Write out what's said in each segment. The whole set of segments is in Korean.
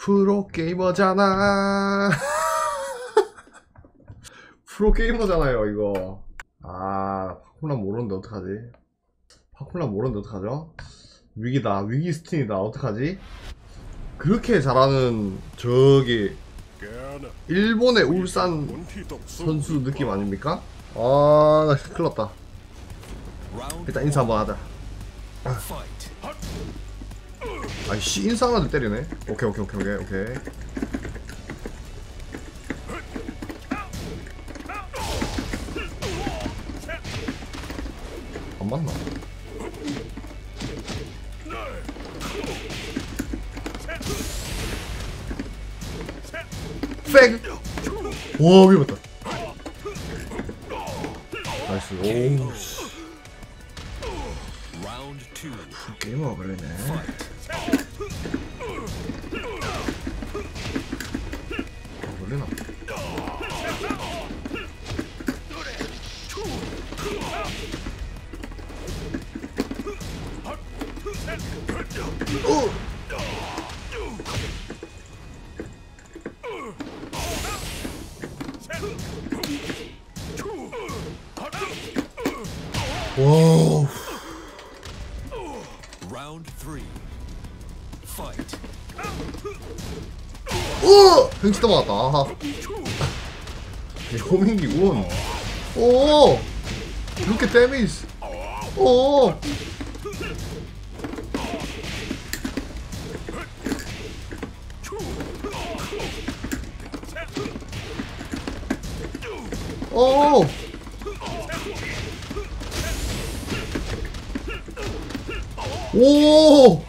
프로게이머잖아. 프로게이머잖아요 이거. 아 파콜란 모르는데 어떡하지? 파콜란 모르는데 어떡하죠? 위기다. 위기 스틴이다. 어떡하지? 그렇게 잘하는 저기 일본의 울산 선수 느낌 아닙니까? 아 나 큰일났다. 일단 인사 한번 하자. 아이씨 인사 하나도 때리네. 오케이. 안 맞나? 팩! 와 위험했다. 나이스. 오우 게임어가 걸리네. 걸리나? 와우. 오! 횡치도 맞았다. 아하. 호밍기 운. 오! 이렇게 데미지. 오! 오! 오!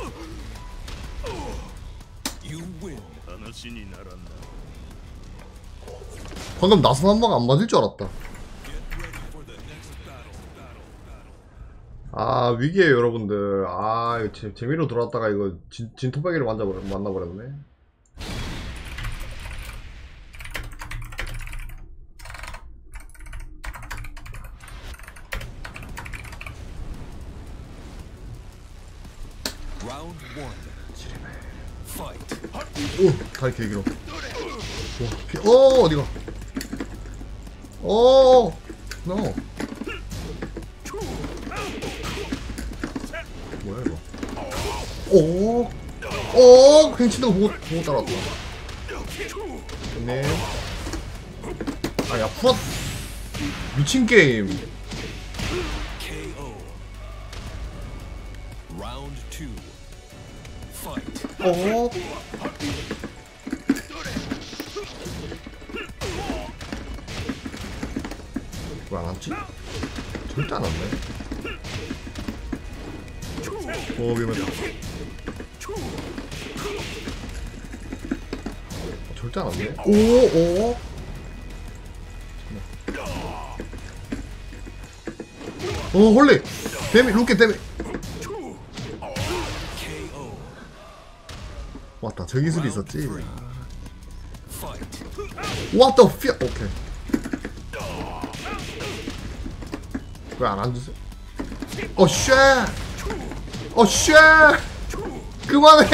방금 나선 한 방 안 맞을 줄 알았다. 아 위기에요 여러분들. 아 이거 재미로 들어왔다가 이거 진토배기를 만나버렸네. 오 다리 되게 길어. 오 어디가? 오 노. 뭐야 이거? 오 괜찮은 거 보고 따라왔다. 네. 아야 풀었. 미친 게임. 오. 왜 안 왔지? 절대 안 왔네. 오 위험했다. 절대 안 왔네. 오. 오 홀리. 데미 루켓 데미. 왔다. 저 기술이 있었지. What the fuck? 오케이. 왜 안 앉으세요? 쉣! 쉣! 그만해!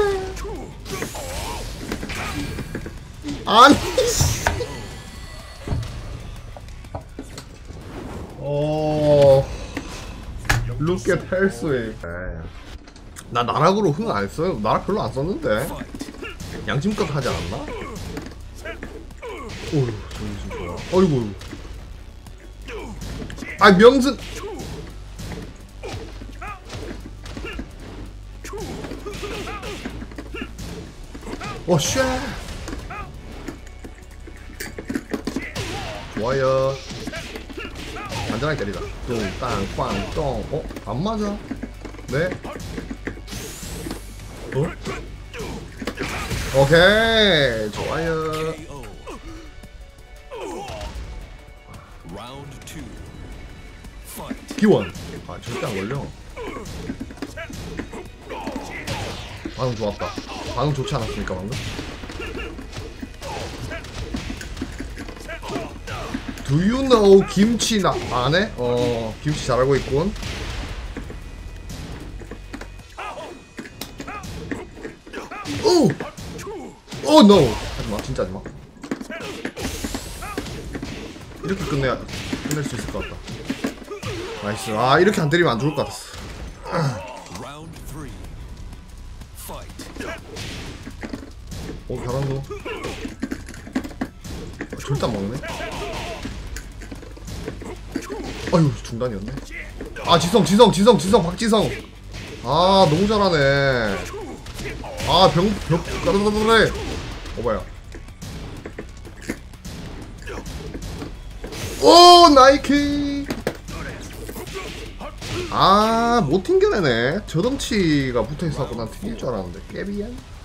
아니, 씨. Look at 헬스웨이. 나 나락으로 흥 안 했어요? 나락 별로 안 썼는데? 양심껏 하지 않았나? 어휴, 정신 좋아. 어이구. 아, 명승! 쉣! 좋아요. 안전하게 때리다. 뚱, 땅, 꽝, 똥. 안 맞아? 네? 오케이. 좋아요. 기원. 아, 절대 안 걸려. 방금 좋았다. 방금 좋지 않았습니까, 방금? Do you know 김치 안 해? 김치 잘알고 있군. 오! 오 노! 하지마 진짜 하지마. 이렇게 끝낼 수 있을 것 같다. 나이스. 아 이렇게 안 때리면 안 죽을 것 같았어. 오 잘한다. 절대 안 먹네. 아유 중단이었네. 아 지성 박지성. 아 너무 잘하네. 아 까르르르. 오바야. 오 나이키. 아 못 튕겨내네. 저덩치가 붙어있어갖고 난 튕길 줄 알았는데 깨비야.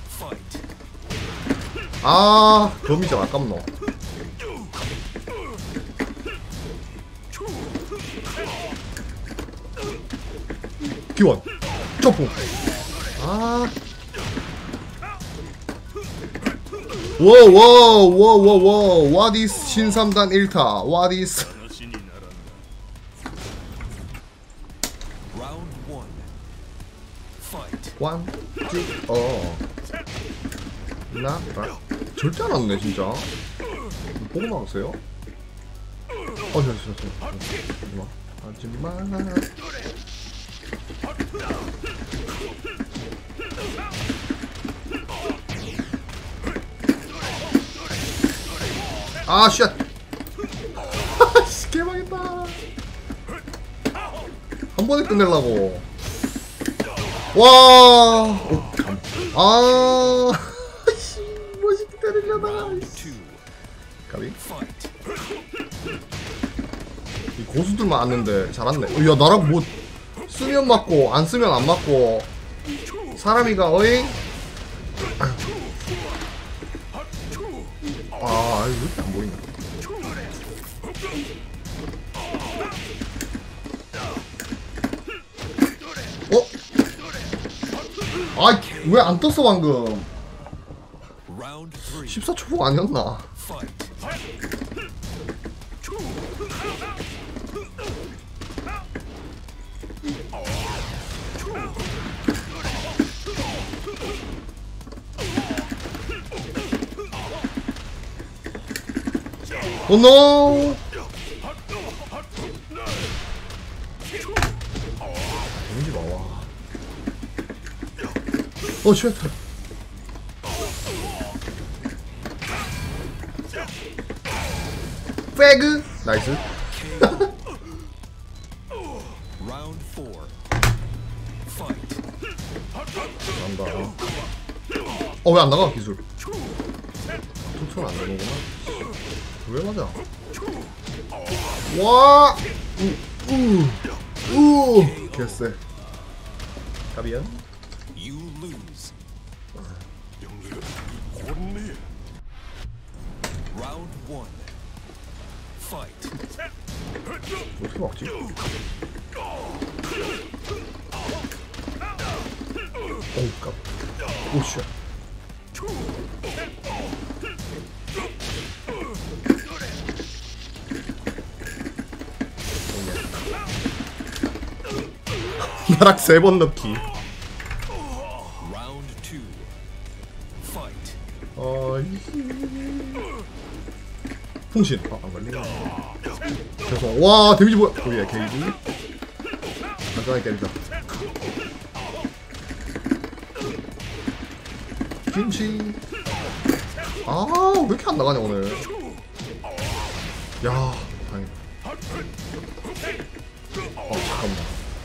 아 범이죠 아깝노. 기원 점프. 아 워워워워워 와디스 신삼단 1타 와디스. 원, 투, 나, 절대 안 왔네 진짜. 보고 나왔어요? 하지마. 아 쉣. 개망했다. 한 번에 끝내려고. 와. 아. 멋있게 때리려다가. 가비. 이 고수들만 왔는데 잘았네. 야 나랑 뭐 쓰면 맞고 안 쓰면 안 맞고. 사람이가 어잉. 아 왜 이렇게 안 보이냐. 아 왜 안 떴어 방금. 14초복 아니었나? 오 노! 뭔지 봐. 와. 오 쉣. 페그 나이스. 난다. 왜 안 나가 기술. 투투는 안 되는구나. 왜 맞아? 와! 개쎄. 가비야? 어떻게 막지? 어우 깜. 오씨. 나락 3번 넣기. 풍신. 안 걸리네. 죄송. 와 데미지 뭐야? 오예 게이지. 간단하게 때리자. 김치. 아 왜 이렇게 안 나가냐 오늘. 야 다행이다. 잠깐만.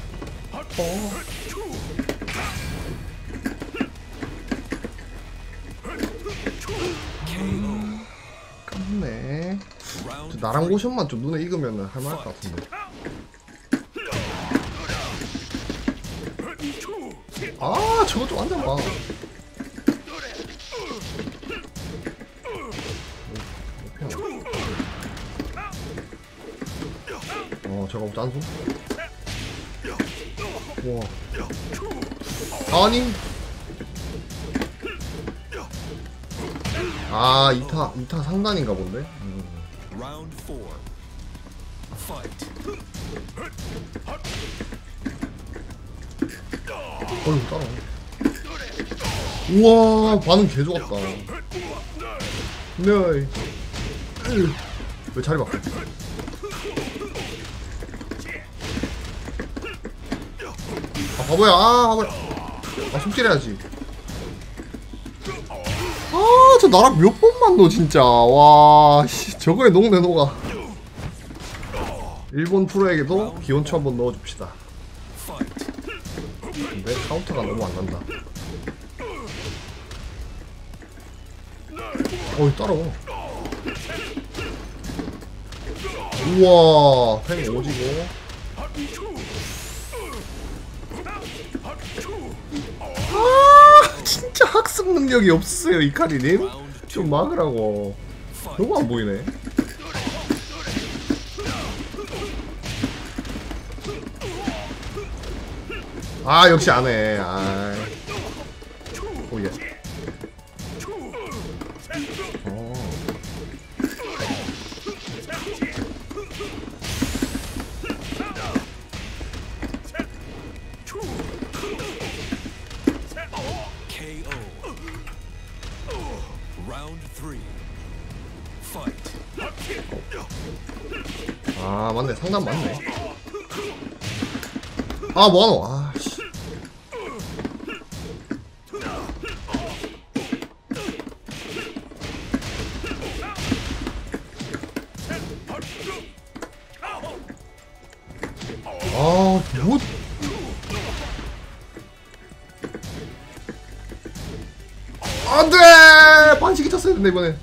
깜네. 나랑 모션만 좀 눈에 익으면 할만할 것 같은데. 아 저거 좀 앉아봐. 저거 짠수? 와. 아니. 아 2타 상단인가 본데? 어휴 따라오네. 우와 반응 개 좋았다. 네. 왜 자리 바꿔? 아 바보야. 아 바보야. 아 손질해야지. 아 저 나락 몇 번만 넣어 진짜. 와 씨, 저거에 녹네 녹아. 일본 프로에게도 기원초 한번 넣어줍시다. 근데 카운터가 너무 안 난다. 어이 따라와. 우와 팽 오지고. 아 진짜 학습 능력이 없어요 이카리님. 좀 막으라고. 너무 안 보이네. 아 역시 안해. 아 오예. 아 맞네 상담 맞네. 아 뭐하노. 아 씨. 아 뭐. 안돼 반칙이 쳤어야 된다 이번에.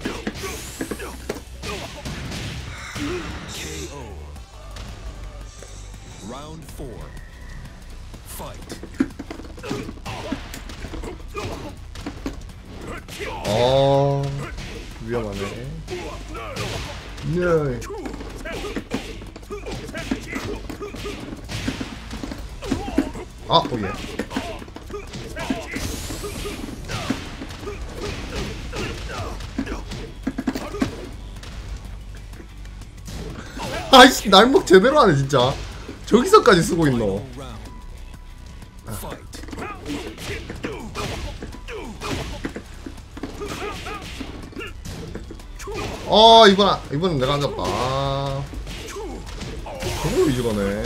위험하네. 네. 아 오예. 아이씨 날먹 제대로 하네 진짜. 저기서까지 쓰고 있노. 이번엔 내가 안 잡다. 아 저거 위주가네.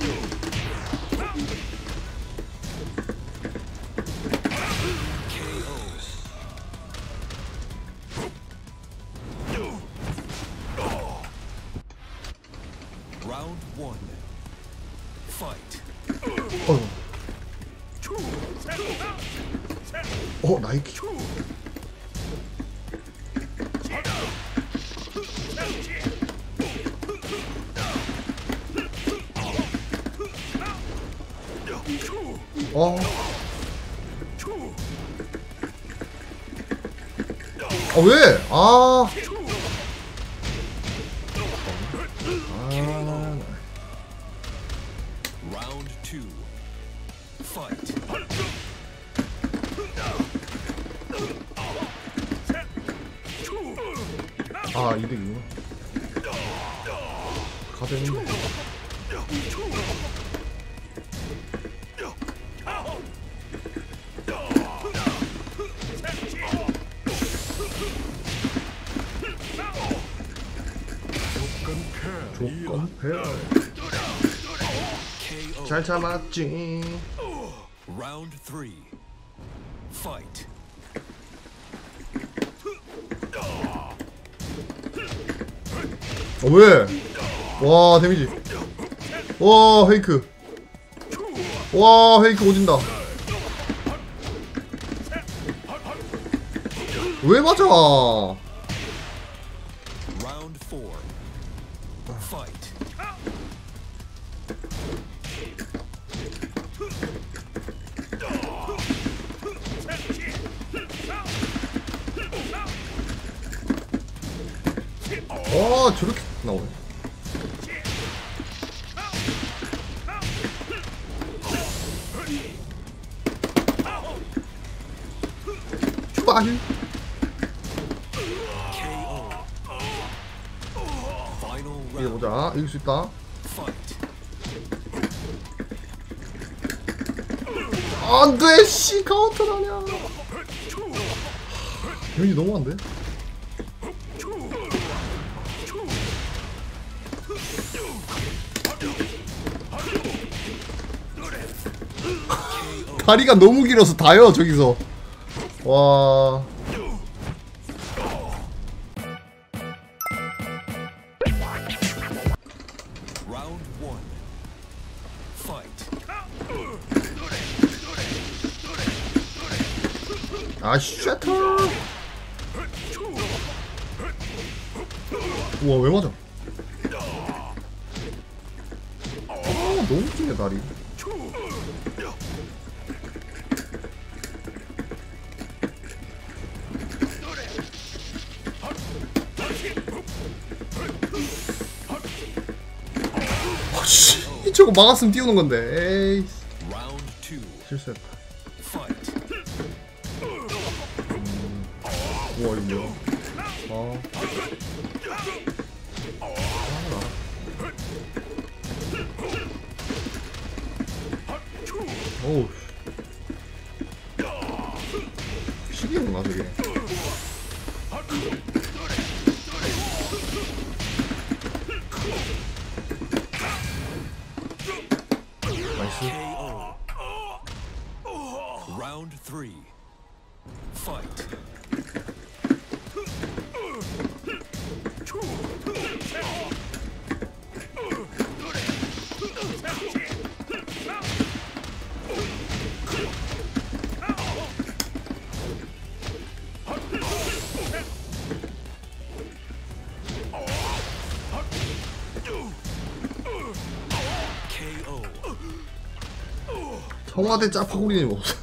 나이키. 왜? 이득이구나. 가되는데. 조건 패. 잘 참았지. 라운드 3. 파이트. 왜? 와 데미지. 와 페이크. 와 페이크 오진다. 왜 맞아? 와 저렇게 나오네. 빨리. 이겨보자. 이길 수 있다. 안돼 씨 카운터 나냐. 데미지 너무 안 돼? 다리가 너무 길어서 다요 저기서. 와. 아 쉣터. 우와 왜 맞아? 아 너무 기네 다리. 아씨 저거 막았으면 띄우는 건데. 에이 실수했다. 우와 이거 뭐야? 어우 시기구나 저게. 나이스. Round 3. Fight. 청와대 짜파구리님 없어.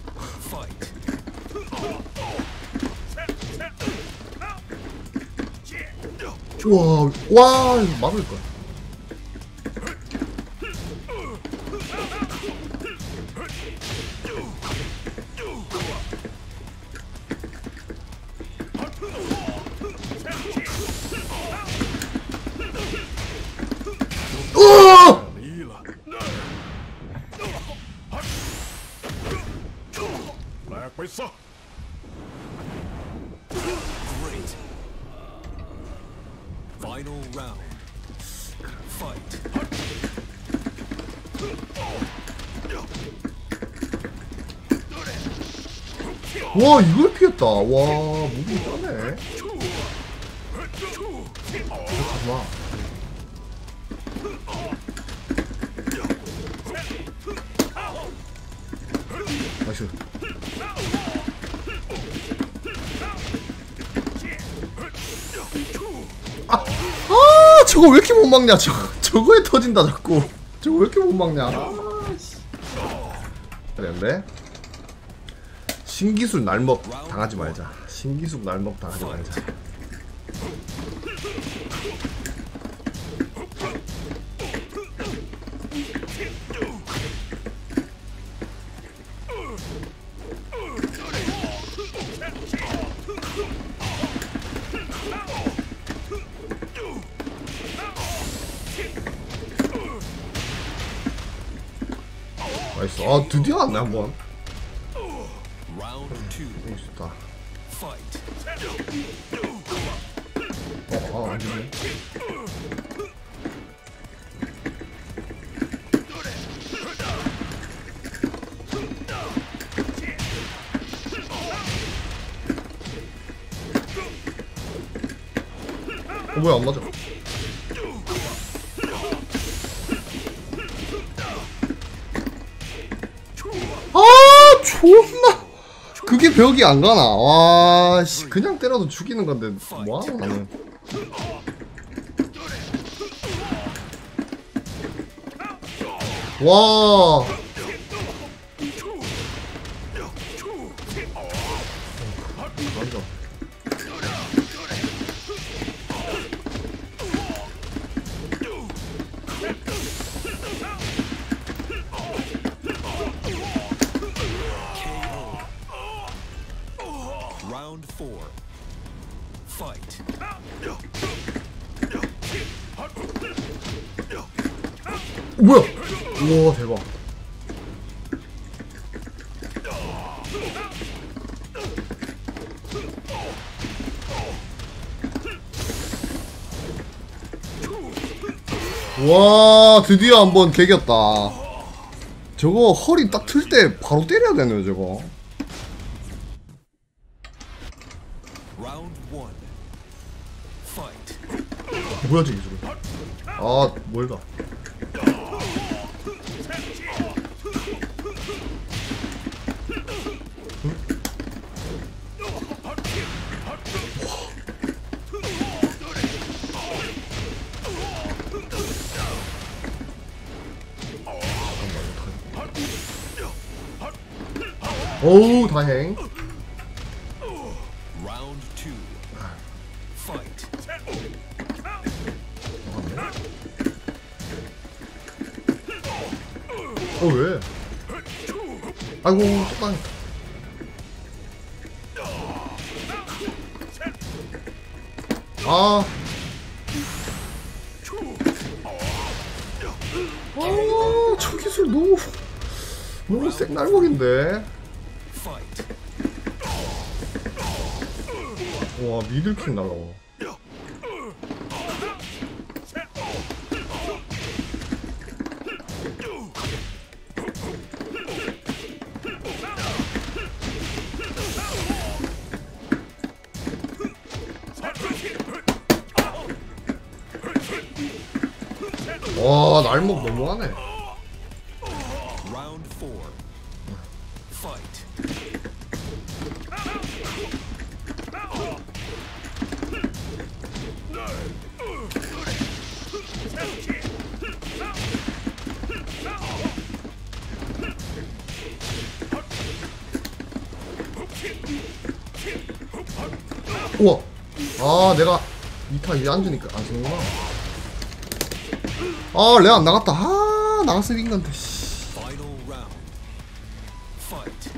우와 와 이거 막을 거야. 벌써. Great. Final round. Fight. 와 이걸 피했다. 와 무기 짜네. 잠깐만. 나이스. 아 저거 왜 이렇게 못 막냐. 저거에 터진다 자꾸. 저거 왜 이렇게 못 막냐. 그랬는데 신기술 날먹 당하지 말자. 신기술 날먹 당하지 말자. 나이스. 아 드디어 왔네 한번. 너무 좋다. 아 안되네. 뭐야 안 맞아. 아 존나 그게 벽이 안 가나. 와 씨 그냥 때려도 죽이는 건데 뭐하노 나는. 와 맞아. Round 4. Fight. 뭐야? 우와 대박. 와 드디어 한번 개겼다. 저거 허리 딱 틀 때 바로 때려야 되네요 저거. Round 1. Fight. 뭐야 저기 저거. 아 뭘까. 오우 다행. Round 2. Fight. 왜? 아이고 똑당했다. 아. 저 기술 너무 생날먹인데. Fight. 와 미들킥 날라와. 와 날먹 너무하네. Round 4. Fight. 우와. 아 내가 2타 이제 앉으니까 안 쓰는구나. 아 레아 안 나갔다. 아 나갔으면 이긴 건데. Final round. Fight.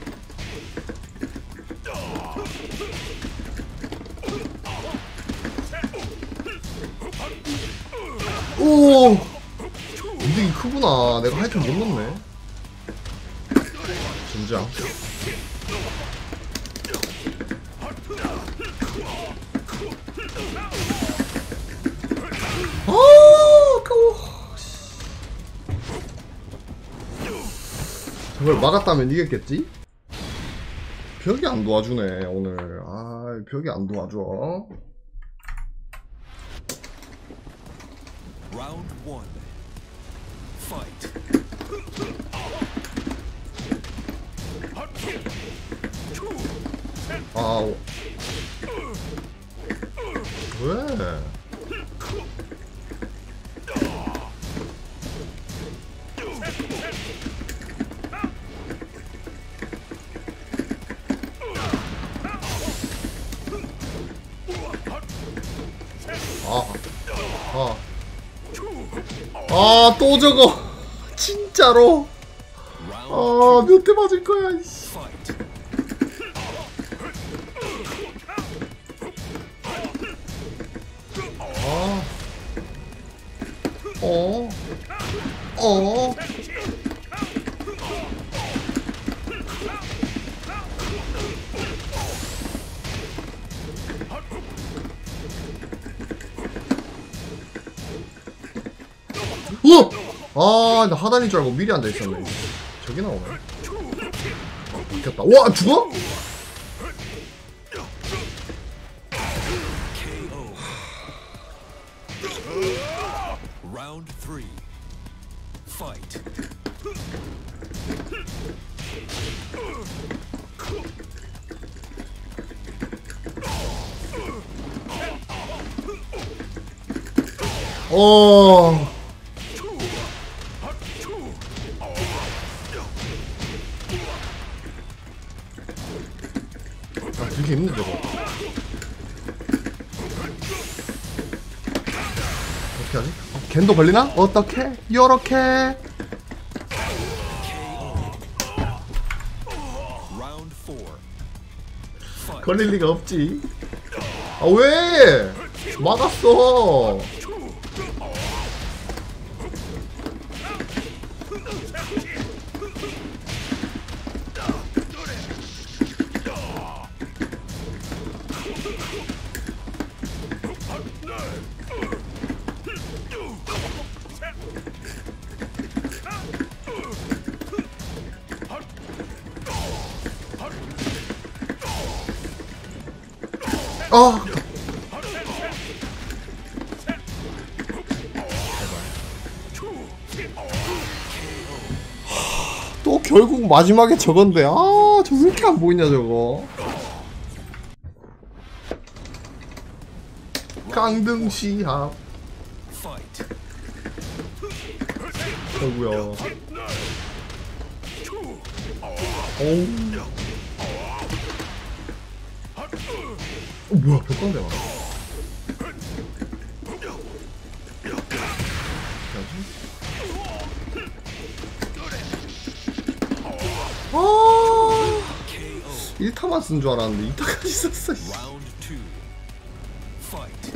오 이득이 크구나. 내가 하이튼 못 넣네. 진짜. 아 아까워. 저걸 막았다면 이겼겠지? 벽이 안 도와주네 오늘. 아 벽이 안 도와줘. Round 1. Fight. 아 왜? 또 저거 진짜로. 몇 대 맞을 거야. Fight. 나 하단인 줄 알고 미리 앉아 있었네. 저기 나오네. 바뀌었다. 와 죽어? KO. Round 3. Fight. 되게 힘든 저거. 어떻게 하지? 겐도 걸리나? 어떻게? 요렇게. Round 4. Fight. 걸릴 리가 없지. 아 왜? 막았어. 아! 또 결국 마지막에 저건데, 아, 저 왜 이렇게 안 보이냐, 저거. 강등 시합. Fight. 어구야. 어우. 뭐야, 벽광대가. 아, 1타만 쓴 줄 알았는데 2타까지 썼어. Round 2. Fight.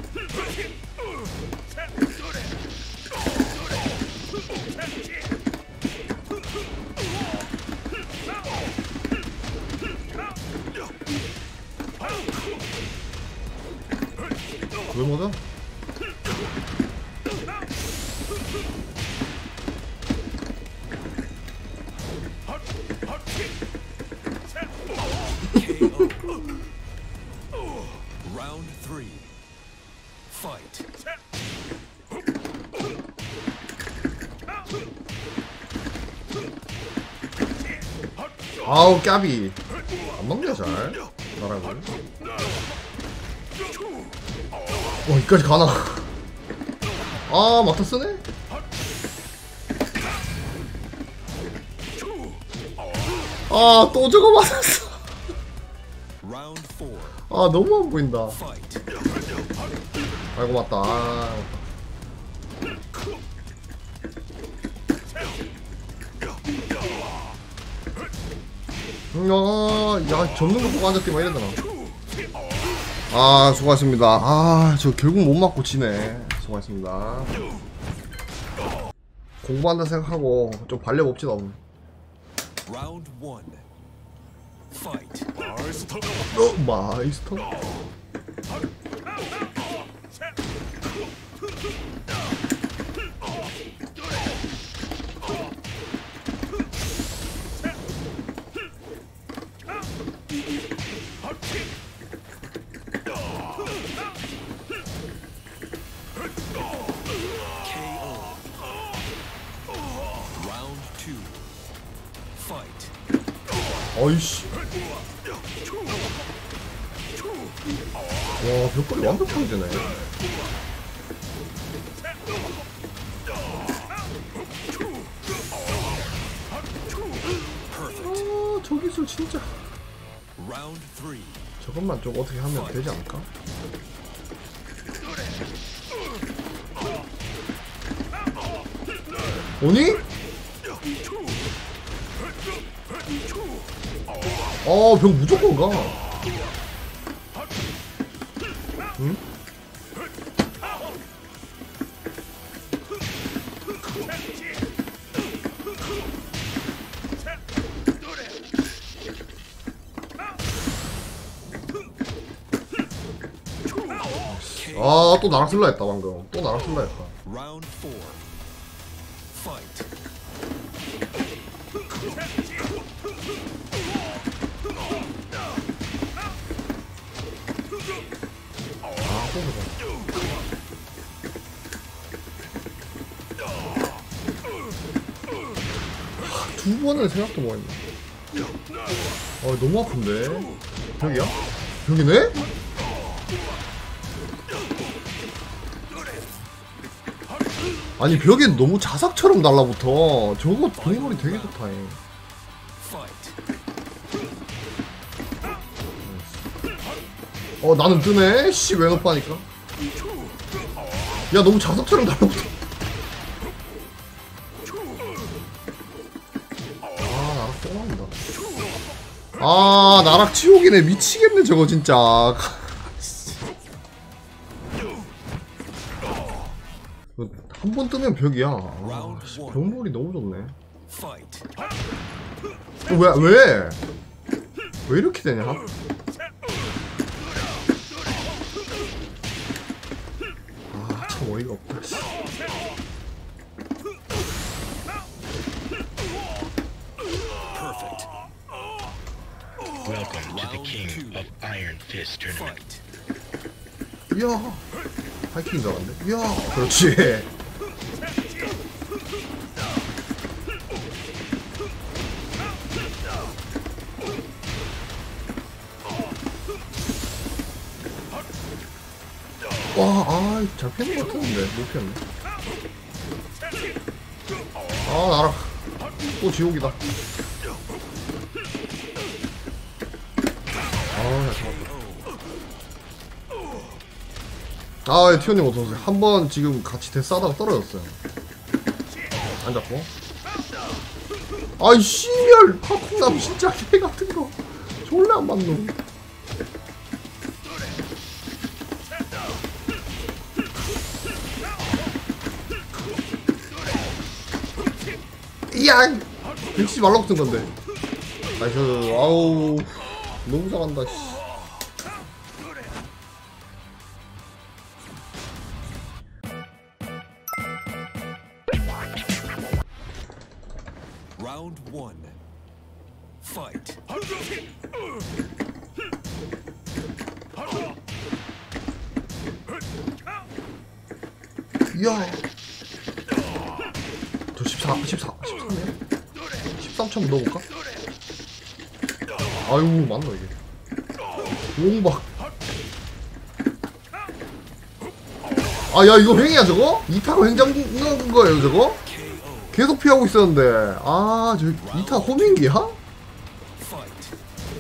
왜 맞아? Round 3. Fight. 아우 까비. 안 먹냐 잘. 나라고. 와 이까지 가나. 아 막타 쓰네. 아 또 저거 맞았어. Round 4. 아 너무 안 보인다. Fight. 아이고 맞다. 아, 야 접는 거 보고 앉았더니 막 이러잖아. 아 수고하셨습니다. 아 저 결국 못 맞고 지네. 수고하셨습니다. 공부한다 생각하고 좀 발려봅시다 오늘. Round 1. Fight. 마이스터? Round 2. Fight. 어이씨. 와 벽걸이 완벽하게 되네. 아, 저 기술 진짜. Round 3. 저것만 좀 어떻게 하면 되지 않을까? 오니? 병 무조건 가. 응? 아, 또 나락 쓸라 했다, 방금. 또 나락 쓸라 했다. Round 4. Fight. 아, 또 그래. 두 번을 생각도 못 했네. 너무 아픈데. 벽이야? 벽이네? 아니 벽에 너무 자석처럼 달라붙어. 저거 동물이 되게 좋다. 얘. Fight. 나는 뜨네. 씨 왜 높아니까? 야 너무 자석처럼 달라붙어. 아 나락 또 나온다. 아 나락 지옥이네. 미치겠네 저거 진짜. 한 번 뜨면 벽이야. 아, 벽물이 너무 좋네. Fight. 왜 이렇게 되냐? 아, 참 어이가 없다. 씨. Perfect. Welcome to the King of Iron Fist tournament. Fight. 이야. 하이킹인 줄 알았는데. 이야. 그렇지. 와, 아, 잘 피는 것 같았는데 못 피었네. 아, 나라 또 지옥이다. 아, 잡았다. 아, 티오님 어서오세요. 한번 지금 같이 데스하다가 떨어졌어요. 안 잡고. 아이, 씨멸! 파콩남 진짜 개 같은 거. 졸라 안 맞노. 이야! 백시 말라고 뜬 건데. 나이스. 아우. 너무 잘한다, 씨. Round 1. Fight. 이야. 저 13네? 13점 넣어볼까? 아유, 맞나, 이게. 용박. 아, 야, 이거 횡이야, 저거? 2타가 횡 잡는 거예요, 저거? 계속 피하고 있었는데. 아, 저 2타 호밍기야? Fight.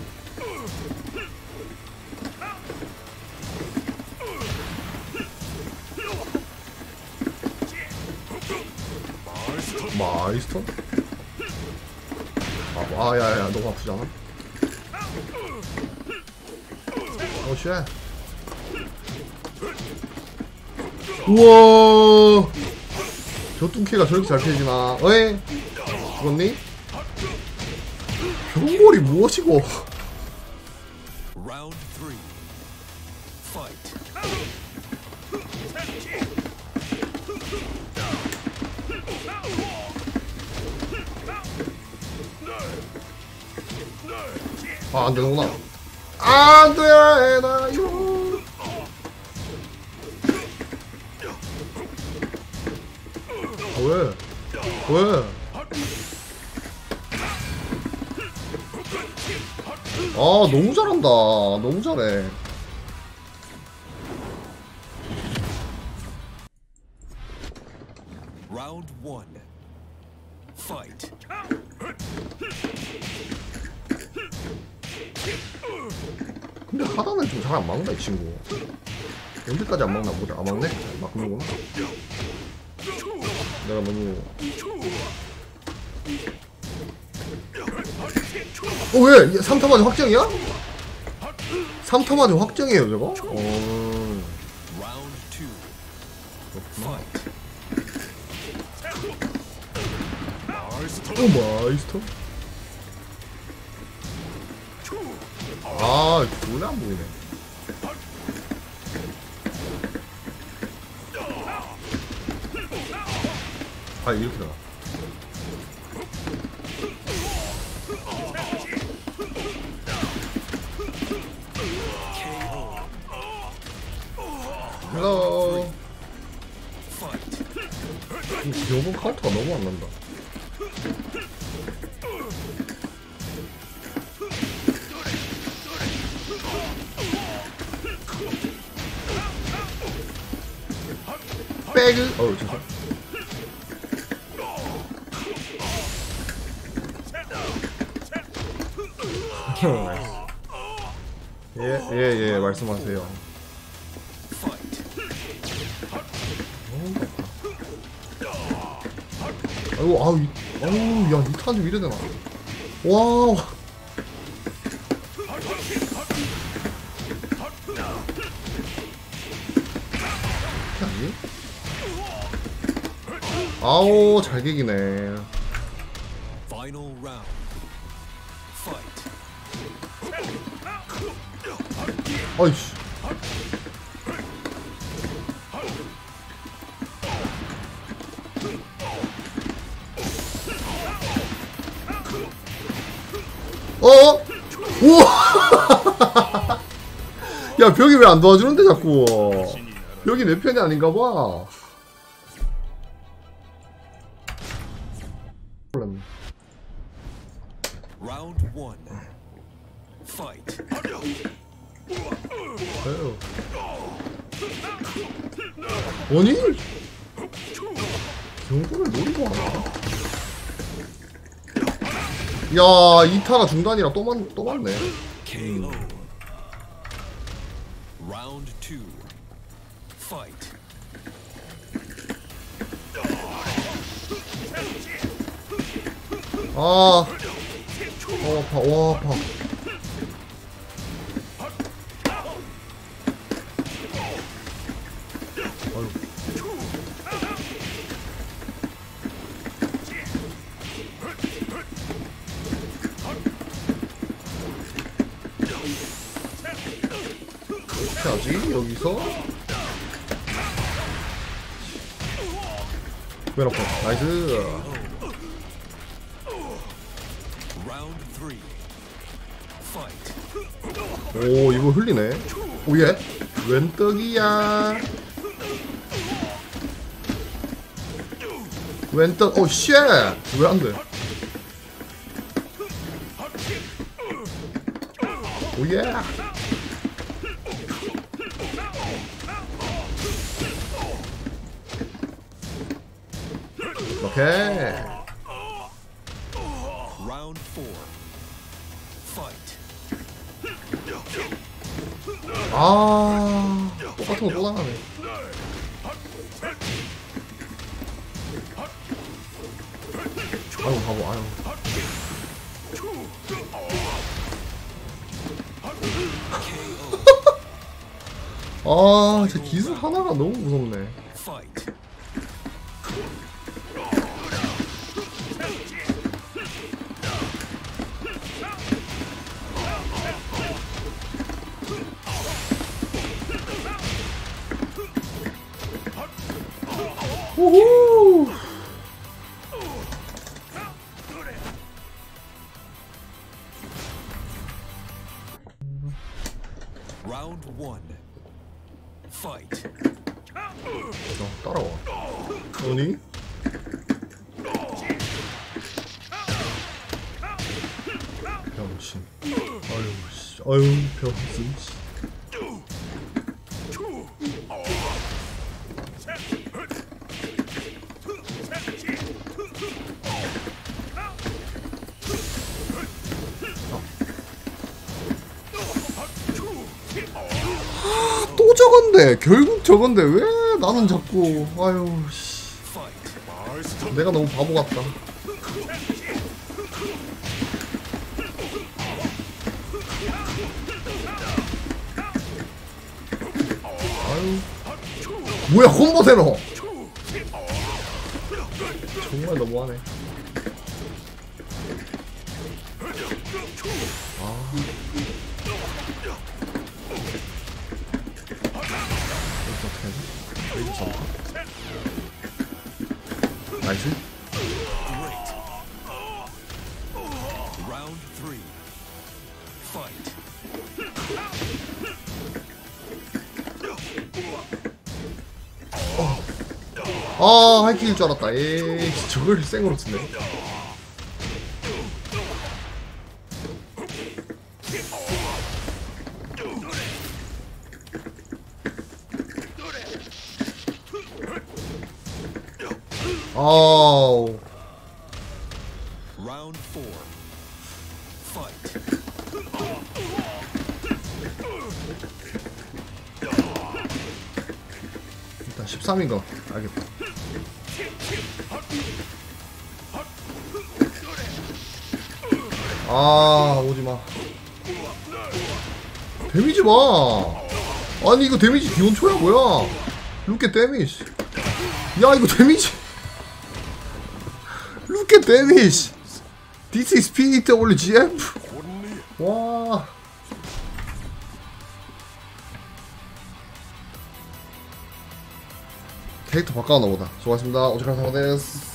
마이스터? 아, 야야, 너무 아프잖아. 오, 쉣. 우와, 저 뚱키가 저렇게 잘 피해지나? 어이? 죽었니? 병골이 무엇이고? Round 3. Fight. 아, 안되는구나. 안되나요? 아, 왜? 왜? 아, 너무 잘한다. 너무 잘해. Round 1. Fight. 근데 하단은 좀 잘 안 막는다, 이 친구. 언제까지 안 막나 보자. 안 막네? 막는구나. 내가 너무. 왜? 3타마저 확정이야? 3타마저 확정이에요, 저거? Round 2. Fight. 오, 마이스터? 아, 졸라 안 보이네. 아, 이렇게 나가. 헬로. 요번 카운터가 너무 안 난다. 백을. 어우, 죄송. 예, 말씀하세요. 아이고, 야, 이 탄 좀 이래 되나? 와. 아니? 아오, 잘 개기네. Final round. Fight. 아이씨. 우와! 야 벽이 왜 안 도와주는데 자꾸. 벽이 내 편이 아닌가 봐. Round one. Fight. 에휴. 아니? 이 정도를 노리고 하나? 야, 2타가 중단이라 또 맞네. KO. Round two. Fight. 아, 아파, 와, 아파. 아유. 어떻게 하지? 여기서? 왜 아파? 나이스. Round three. Fight. 오, 이거 흘리네. 오예. 웬 떡이야? 웬 떡? 오, 쉣! 왜 안 돼? 오예. 오케이. Round four. Fight. 아, 똑같은 거 또 나가네. 아유, 바보, 아유. 아, 제 기술 하나가 너무 무섭네. Fight. 우후! Round one. Fight. 따라와. 아니? 병신. 아유, 씨. 아유, 병신, 씨. 또 저건데 결국 저건데 왜 나는 자꾸 아유 씨. 내가 너무 바보 같다. 아유 뭐야 콤보 세노. 정말 너무하네. 나이스. Great. Round three. Fight. 아 하이킥일 줄 알았다. 에이 저걸 생으로 쓰네. 아우. Round four. Fight. 일단 13인가 알겠다. 아 오지마. 데미지 봐. 아니 이거 데미지 기온초야 뭐야. 룩게 데미지. 야 이거 데미지. 룩게 데미지. This is Spirit only GF. 와. 캐릭터 바꿔놨나 보다. 수고하셨습니다. 오직한 상황です